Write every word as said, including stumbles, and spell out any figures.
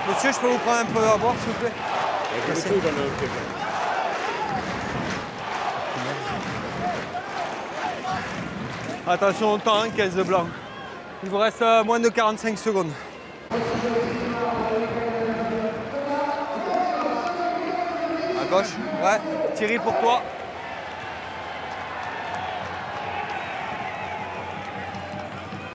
Monsieur, je peux vous prendre un peu à boire, s'il vous plaît? Merci. Attention au temps, hein, quinze de blanc. Il vous reste euh, moins de quarante-cinq secondes. À gauche. Ouais. Thierry, pour toi.